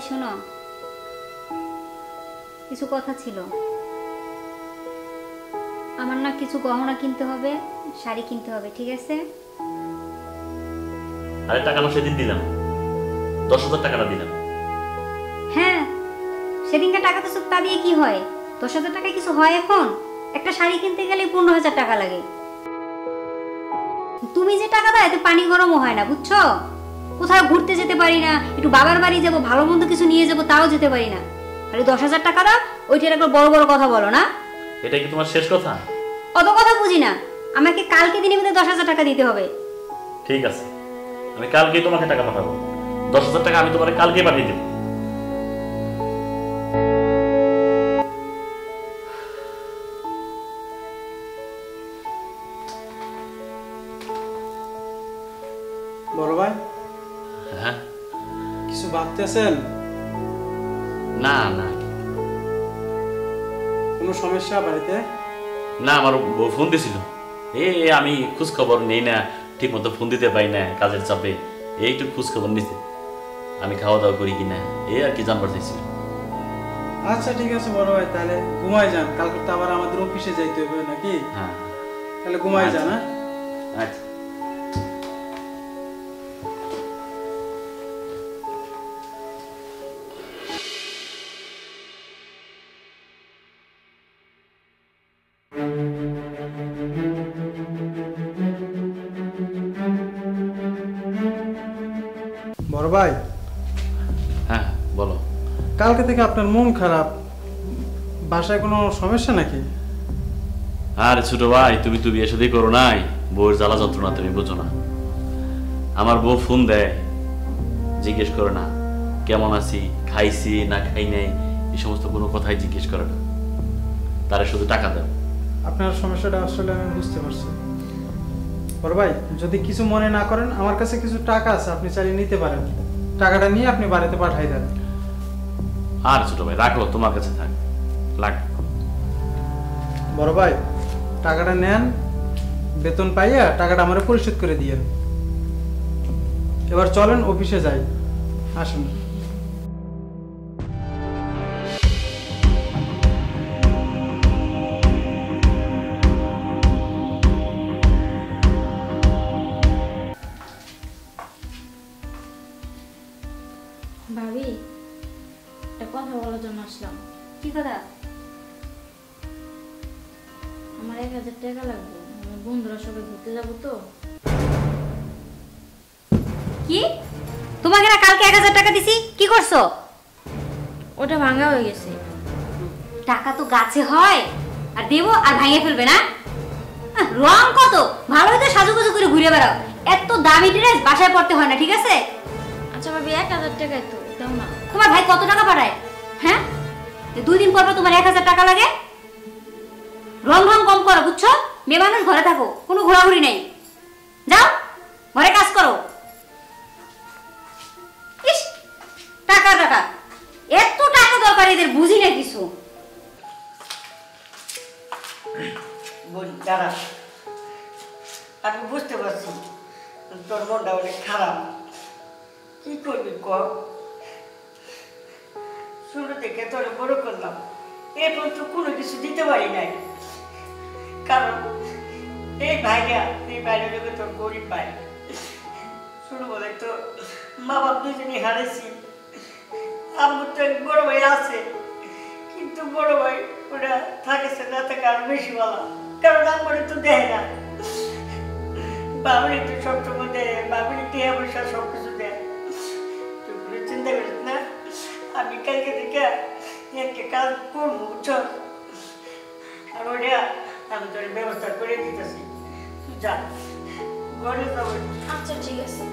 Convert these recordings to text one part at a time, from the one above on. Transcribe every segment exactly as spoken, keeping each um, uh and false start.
শোনো, কিছু কথা ছিল। আমার না কিছু গহনা কিনতে হবে, শাড়ি কিনতে হবে, ঠিক আছে? আরে টাকা না সেদিন দিলাম, দশ হাজার টাকাটা দিলাম। হ্যাঁ, সেদিনকার টাকা তো সব তা দিয়ে কি হয়? দশ হাজার টাকায় কিছু হয় এখন? একটা শাড়ি কিনতে গেলে পনেরো হাজার টাকা লাগে। তুমি যে টাকা দাও এতে পানি গরমও হয় না, বুঝছো? কোথাও ঘুরতে যেতে পারি না, একটু বাবার বাড়ি যাবো, ভালো মন্দ কিছু নিয়ে যাবো, তাও যেতে পারি না। আরে দশ হাজার টাকা দাও, ওইটার একবার বড় বড় কথা বলো না। এটা কি তোমার শেষ কথা? অত কথা বুঝি না, আমাকে কালকে দিনের মধ্যে দশ হাজার টাকা দিতে হবে। ঠিক আছে, আমি কালকেই তোমাকে টাকা পাঠাবো। দশ হাজার টাকা আমি তোমার কালকে পাঠিয়ে দেবো। বড় ভাই, হ্যাঁ কিছু ভাবতেছেন? না না, কোনো সমস্যা বাড়িতে? না আমার বউ ফোন দিছিল, এ আমি খোঁজ খবর নেই না, ঠিক মতো ফোন দিতে পাই না কাজের চাপে, এইটু খোঁজ খবর নিতে আমি খাওয়া দাওয়া করি কিনা এই আর কি জানবার চাইছিল। আচ্ছা ঠিক আছে বড় ভাই, তাহলে ঘুমাই যান, কালকে তো আবার আমাদের অফিসে যাইতে হবে নাকি? হ্যাঁ তাহলে ঘুমাই যান। হ্যাঁ আচ্ছা। বড় ভাই, হ্যাঁ বলো। কালকে থেকে আপনার মন খারাপ, বাসায় কোনো সমস্যা নাকি? আরে ছোট ভাই, তুমি তো বিয়ে শাদী করো নাই, বউয়ের জ্বালা যন্ত্রণা তুমি বোঝো না। আমার বউ ফোন দেয়, জিজ্ঞেস করে না কেমন আছি, খাইছি না খাই নাই, এই সমস্ত কোনো কথাই জিজ্ঞেস করে না, তারে শুধু টাকা দাও। আপনার সমস্যাটা আসলে আমি বুঝতে পারছি বড় ভাই। যদি কিছু মনে না করেন, আমার কাছে কিছু টাকা আছে, আপনি চালিয়ে নিতে পারেন। টাকাটা নিয়ে আপনি বাড়িতে পাঠাই দেন। আর ছোট ভাই রাখলো, তোমার কাছে থাক, লাগ। বড় ভাই, টাকাটা নেন, বেতন পাইয়া টাকাটা আমার পরিশোধ করে দিয়েন। এবার চলেন অফিসে যাই, আসুন। ভাবি, একটা কথা বলার জন্য আসলাম। কি কথা? আমার এক হাজার টাকা লাগবে, আমার বন্ধুরা সবাই ঘুরতে যাবো তো। কি? তোমাকে না কালকে এক হাজার টাকা দিছি, কি করছো? ওটা ভাঙা হয়ে গেছে। টাকা তো গাছে হয়, আর দেবো আর ভাঙিয়ে ফেলবে না? আহ, রং কত ভালোই তো সাজুগুজু করে ঘুরে বেড়াও, এত দামি ড্রেস বাসায় পড়তে হয় না, ঠিক আছে? আচ্ছা ভাবি, এক হাজার টাকায় তো দাও না। তোমার ভাই কত টাকা পাঠায়? হ্যাঁ, দুই দিন পর পর তোমার এক হাজার টাকা লাগে? রং রং কম করো, বুঝছো? মেয়ে মানুষ ঘরে থাকো, কোনো ঘোরাঘুরি নেই, যাও ঘরে কাজ করো। ইস, টাকা টাকা, এত টাকা দরকার এদের, বুঝি না কিছু। দাঁড়া, আমি বুঝতে পারছি তোর মনটা অনেক খারাপ। কি করবি কর, শুরু থেকে তোর বড় করলাম, এ পর্যন্ত কোনো কিছু দিতে পারি নাই, কারণ এই ভাইয়া এই বাইরে লোকে তোর গরিব ভাই। শুরু বলে তো মা বাপ দুজনই হারাইছি, আমার তো এক বড় ভাই আছে, কিন্তু বড় ভাই ওরা থাকেছে না থাকে আরো বেশি বলা, কারণ আমার তো দেয় না, বাবুর একটু সবসময় দেয়, বাবুর টিয়া পয়সা সব কিছু দেয়। তুই কোনো চিন্তা করিস না, আমি কালকে থেকে একটা কাজ করবো, বুঝছো? আর ওটা আমি তোর ব্যবস্থা করে দিতেছি, যা ঘরে যাবো। আচ্ছা ঠিক আছে।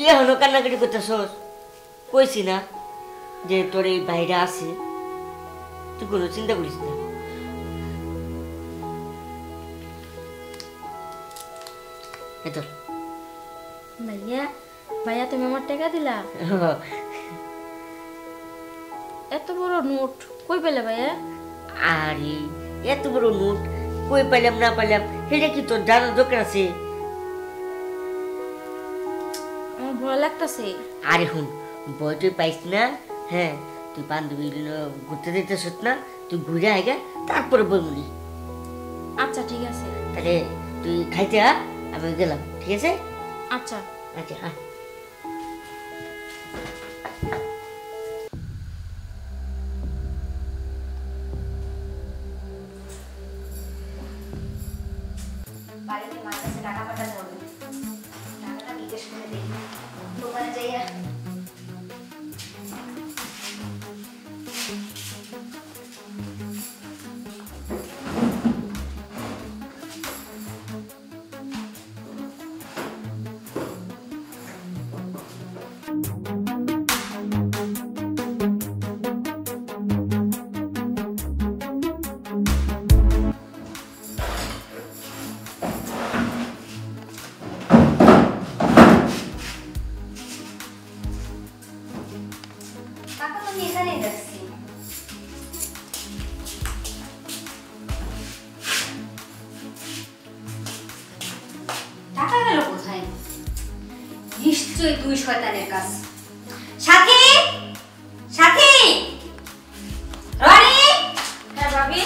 এখনো কান্নাকাটি করতেছস? কইছি না যে তোর এই ভাইরা আছে, তুই কোনো চিন্তা করিস না। এত ভাইয়া ভাইয়া তুমি আমার টাকা দিলা? এত বড় নোট কই পেলে ভাইয়া? আরে এত বড় নোট কই পাইলাম না পাইলাম সেটা কি তোর জানার দরকার আছে? আমার ভয় লাগতেছে। আরে হুন, বই তুই পাইস না? হ্যাঁ, তুই বান্ধবী ঘুরতে দিতেছ না, তুই ঘুরে আইগা তারপরে বই মুলি। আচ্ছা ঠিক আছে। তাহলে তুই খাইতে আ, আমি গেলাম, ঠিক আছে? আচ্ছা আচ্ছা আ। বাড়িতে মার কাছে টাকা পাঠাতে হবে, টাকাটা জিজ্ঞেস করে দেখি দোকানে যাইয়া। টাকা তো আমি এখানেই রাখছি। টাকা গেল কোথায়? নিশ্চয়ই দুই শয়তানের কাজ। সাথী, সাথী, রনি। হ্যাঁ ভাবি।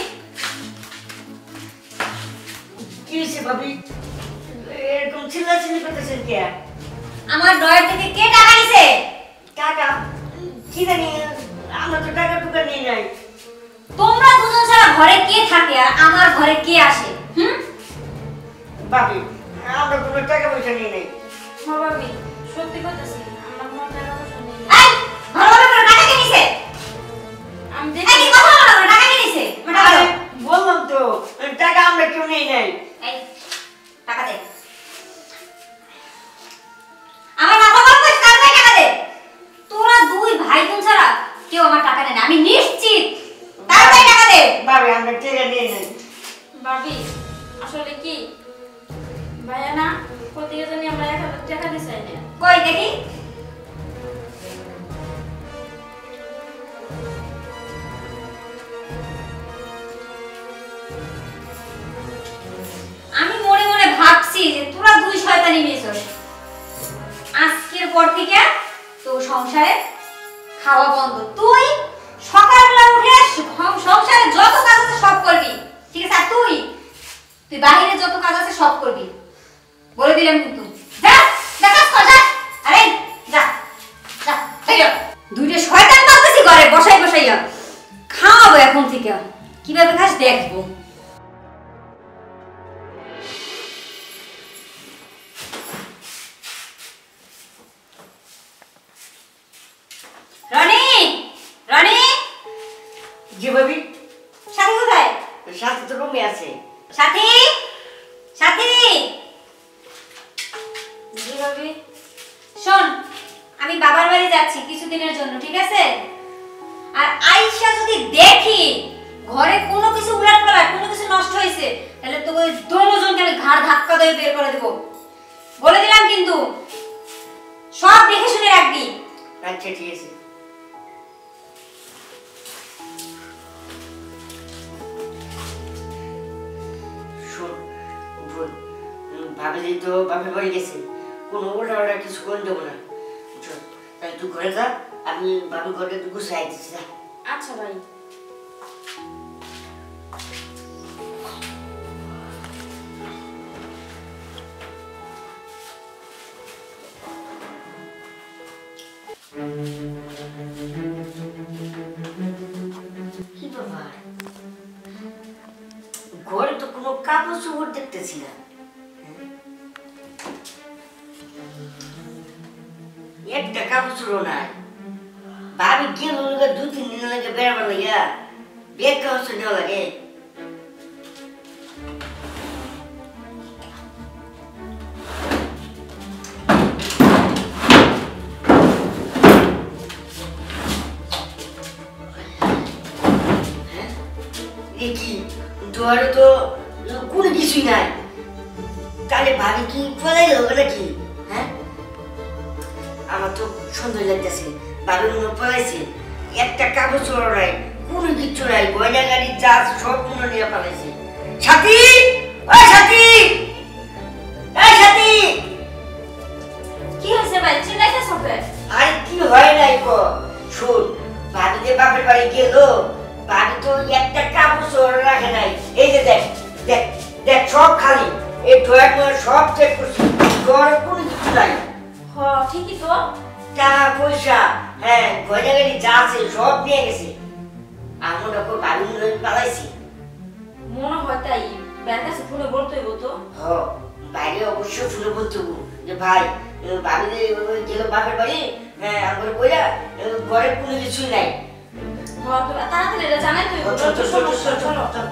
কি হয়েছে ভাবি? এরকম চিল্লাচিল্লি করতেছেন কে? আমার ড্রয়ার থেকে কে টাকা নিছে? টাকা? কি জানি, আমরা তো টাকা টুকা নিয়ে নাই। তোমরা দুজন ছাড়া ঘরে কে থাকে আর আমার ঘরে কে আসে? হুম? ভাবি, আমরা কোনো টাকা পয়সা নিয়ে নাই। হ্যাঁ ভাবি, সত্যি কইতাছি আমার কোনো টাকা পয়সা নেই। এই, ভালোভাবে করে টাকা কে নিছে? আমি এই, দেখি কি কথা বলো না, টাকা কে নিছে? আমার টাকা আরে দাও। বললাম তো, টাকা আমরা কেউ নেই নাই। এই, টাকা দে। আমার মাথা গরম করে তাড়াতাড়ি টাকা দে। তোরা দুই ভাই বোন ছাড়া কেউ আমার টাকা নেয় না, আমি নিশ্চিত। তাড়াতাড়ি টাকা দে। ভাবি, আমরা টাকা নিয়ে নাই। ভাবি আসলে কি ভাইয়া না কোথেকে জানি আমরা এক হাজার টাকা দিছি না। কই দেখি। আমি মনে মনে ভাবছি যে তোরা দুই শয়তানি মেয়েছস। আজকের পর থেকে তো সংসারে খাওয়া বন্ধ। তুই সকালবেলা উঠে সং- সংসারে যত কাজ আছে সব করবি, ঠিক আছে? আর তুই তুই বাইরে যত কাজ আছে সব করবি, বলে দিলাম কিন্তু। যা, যা কাজ কর, যা। আরে যা, যা, যাইও। দুইটা শয়তান পাচ্ছি ঘরে বসাই বসাইয়া। খাওয়াবো এখন থেকে, কিভাবে খাস দেখবো। রনি, রনি, জি ভাবি। সাথী কোথায়? সাথে তো রুমে আছে। সাথী, সাথী। জি ভাবি। শোন, আমি বাবার বাড়ি যাচ্ছি কিছুদিনের জন্য, ঠিক আছে? আর আইসা যদি দেখি ঘরে কোনো কিছু উলট পালট, কোনো কিছু নষ্ট হয়েছে, তাহলে তো ওই দুজনকে আমি ঘাড় ধাক্কা দিয়ে বের করে দেবো, বলে দিলাম কিন্তু। সব দেখে শুনে রাখবি। আচ্ছা ঠিক আছে। শোন বোন, ভাবি তো বাপের বাড়ি গেছে, কোনো ওটা ওটা কিছু করে দেবো না, বুঝছো? তাই তুই ঘরে যা, আমি বাপের ঘরে গুছাই দিচ্ছি। যা। আচ্ছা ভাই। কি বাবা, ঘরে তো কোনো কাপড় চোপড় দেখতেছি না। একটা কাপড় চোপড় নাই। ভাবি গেল দু তিন দিন লাগে বেড়াবার লাগিয়া বেগ কাপড় নেওয়া লাগে। ঘরে তো কোনো কিছুই নাই, তাহলে ভাবি কি পলাই হবে নাকি? হ্যাঁ, আমার তো সন্দেহ লাগতেছে ভাবি মনে পলাইছে। একটা কাগজ চড়ো নাই, কোনো কিছু নাই, গয়না গাড়ি যা সব মনে নিয়ে পালাইছে। সাথী, ওই সাথী, এই সাথী, কি হয়েছে ভাই, চিল্লাইতেছ কেন? আরে কি হয় নাই কো? শুন, ভাবি যে বাপের বাড়ি গেল, ভাবি তো একটা কাগজ চড়ো রাখে নাই। এই যে দেখ দেখ দেখ, সব খালি, এই ড্রয়ার ড্রয়ার সব চেক করছি, ঘরে কোনো কিছু নাই। হ ঠিকই তো। টাকা পয়সা, হ্যাঁ গয়না গাড়ি যা আছে সব নিয়ে গেছে। আমার ওপর ভাবি মনে হয় পালাইছি। মনে হয় তাই, ব্যাগ কাছে ফোনে বলতে হইব তো। হ, বাইরে অবশ্যই ফোনে বলতে হবো যে ভাই ভাবি গেল বাপের বাড়ি, হ্যাঁ আমার কইরা ঘরে কোনো কিছু নাই। হ তো তাড়াতাড়ি এটা জানাই তো হইব, চল, চল, চল, সমস্যা, চল, চলো। চল।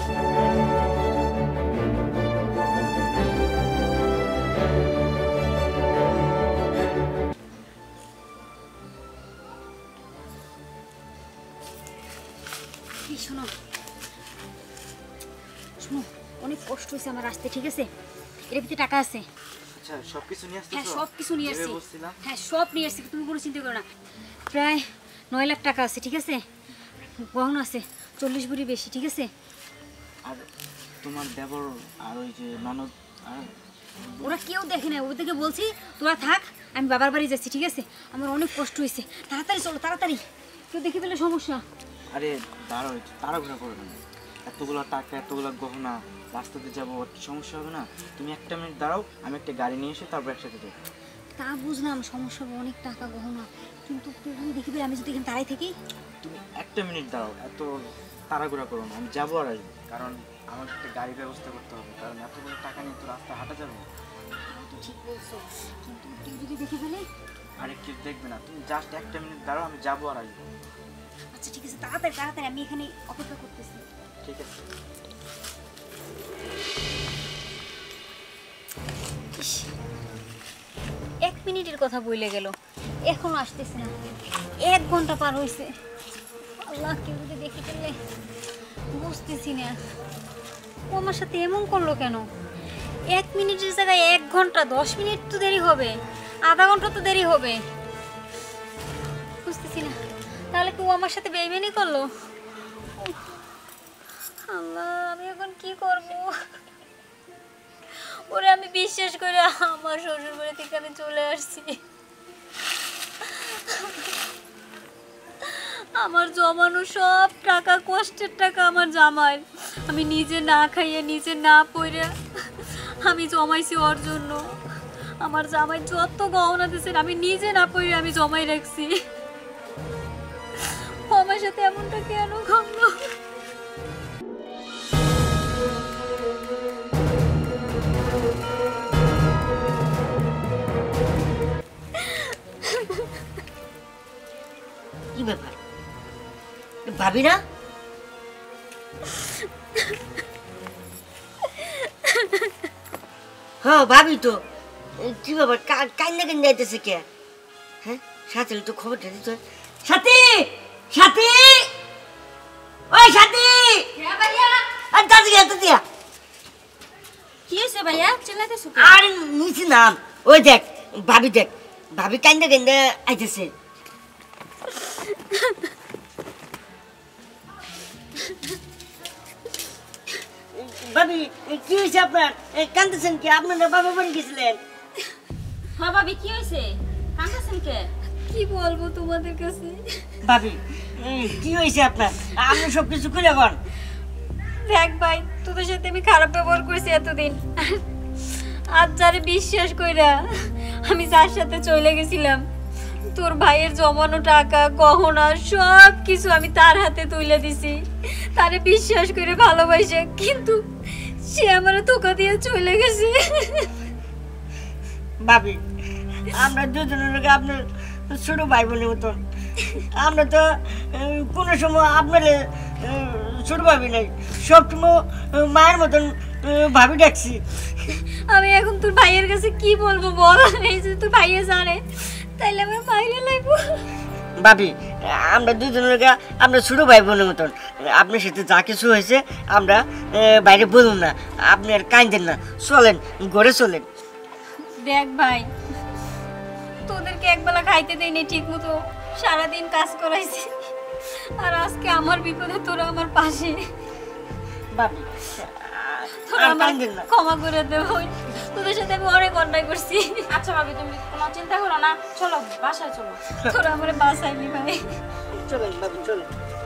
এই শোনো শোনো, অনেক কষ্ট হয়েছে আমার আসতে, ঠিক আছে? এর ভিতরে টাকা আছে। আচ্ছা, সবকিছু নিয়ে আসছো? হ্যাঁ সব কিছু নিয়ে আসছি। ভেবে বসছিলাম। হ্যাঁ সব নিয়ে আসছি, তুমি কোনো চিন্তা করো না। প্রায় নয় লাখ টাকা আছে, ঠিক আছে? গহনা আছে চল্লিশ ভরি বেশি, ঠিক আছে? আর তোমার দেবর আর ওই যে ননদ আর ওরা কেউ দেখে না, ওদেরকে বলছি তোরা থাক, আমি বাবার বাড়ি যাচ্ছি, ঠিক আছে? আমার অনেক কষ্ট হয়েছে, তাড়াতাড়ি চলো তাড়াতাড়ি, কেউ দেখে ফেলে সমস্যা। আরে দাঁড়াও, তাড়াহুড়া করবে না। এতগুলো টাকা, এতগুলো গহনা, রাস্তাতে যাবো, সমস্যা হবে না? তুমি একটা মিনিট দাঁড়াও, আমি একটা গাড়ি নিয়ে এসে তারপর একসাথে যাবো। তা বুঝলাম সমস্যা হবে, অনেক টাকা গহনা, কিন্তু তুমি দেখি ফেলে আমি যদি এখানে দাঁড়াই থাকি। তুমি একটা মিনিট দাঁড়াও, এত তাড়াহুড়া করো না, আমি যাবো আর আসবো। কারণ আমার একটা গাড়ির ব্যবস্থা করতে হবে, কারণ এতগুলো টাকা নিয়ে তো রাস্তা হাঁটা যাবে না। তো ঠিক বলছো, কিন্তু কেউ যদি দেখে ফেলে। আরে কেউ দেখবে না, তুমি জাস্ট একটা মিনিট দাঁড়াও, আমি যাবো আর আসবো। আচ্ছা ঠিক আছে, তাড়াতাড়ি তাড়াতাড়ি, আমি এখানে অপেক্ষা করতেছি। ঠিক আছে। ইস, এক মিনিটের কথা বইলে গেল, এখনো আসতেছে না, এক ঘন্টা পার হয়েছে। আল্লাহ, কেউ যদি দেখে ফেললে, বুঝতেছি না ও আমার সাথে এমন করলো কেন। এক মিনিটের জায়গায় এক ঘন্টা, দশ মিনিট তো দেরি হবে, আধা ঘন্টা তো দেরি হবে, বুঝতেছি না। তাহলে কি ও আমার সাথে বেইমানি করলো? আল্লাহ, আমি এখন কি করব? ওরে আমি বিশ্বাস করে আমার শ্বশুর বাড়ি থেকে আমি চলে আসছি। আমার জমানো সব টাকা, কষ্টের টাকা আমার জামাই, আমি নিজে না খাইয়ে নিজে না পড়ে আমি জমাইছি ওর জন্য। আমার জামাই যত গহনা দিয়েছে আমি নিজে না পড়ে আমি জমাই রাখছি। ও আমার সাথে এমনটা কেন ঘটলো? কি ব্যাপার ভাবি না? হ্যাঁ ভাবি তো। কি ব্যাপার, কান্না কান্না যাইতেছে কে? হ্যাঁ, সাথে তো খবরটা দিত। সাথী, সাথী, ওই সাথী, হ্যাঁ ভাইয়া। আর দাদি গেল দিয়া। কি হয়েছে ভাইয়া, চিল্লাইতেছ কেন? আর নিচে নাম, ওই দেখ ভাবি, দেখ ভাবি কান্দা কান্দা আইতেছে। ভাবি কি হয়েছে আপনার? কান্দতেছেন কি? আপনারা বাবা বাড়ি গেছিলেন? হ্যাঁ ভাবি, কি হয়েছে, কাঁদতেছেন কে? কি বলবো তোমাদের কাছে? ভাবি কি হয়েছে আপনার? আপনি সবকিছু খুলে বল। দেখ ভাই, তোদের সাথে আমি খারাপ ব্যবহার করেছি এতদিন, আজ যারে বিশ্বাস কইরা আমি যার সাথে চলে গেছিলাম, তোর ভাইয়ের জমানো টাকা গহনা সব কিছু আমি তার হাতে তুলে দিছি, তারে বিশ্বাস করে ভালোবাসে, কিন্তু সে আমার ধোঁকা দিয়ে চলে গেছে। ভাবি আমরা দুজনের লোক আপনার ছোট ভাই বোনের মতন, আমরা তো কোনো সময় আপনার ছোট ভাবি নাই, সবসময় মায়ের মতন ভাবি ডাকছি। আমি এখন তোর ভাইয়ের কাছে কি বলবো বল? এই যে তোর ভাইয়া জানে, তাইলে আমার মাইরে লাগবো। ভাবি আমরা দুজনের আমরা ছোট ভাই বোনের মতন, আপনার সাথে যা কিছু হয়েছে আমরা বাইরে বলুন না, আপনি আর কাঁদেন না, চলেন ঘরে চলেন। দেখ ভাই, তোদেরকে একবেলা খাইতে দেয়নি ঠিক মতো, সারাদিন কাজ করাইছি, আর আজকে আমার বিপদে তোরা আমার পাশে। ভাবি তোরা আমার ক্ষমা করে দে ভাই, তোদের সাথে আমি অনেক অন্যায় করছি। আচ্ছা ভাবি তুমি কোনো চিন্তা করো না, চলো বাসায় চলো। তোরা আমার বাঁচাইলি ভাই। চলেন ভাবি চলেন।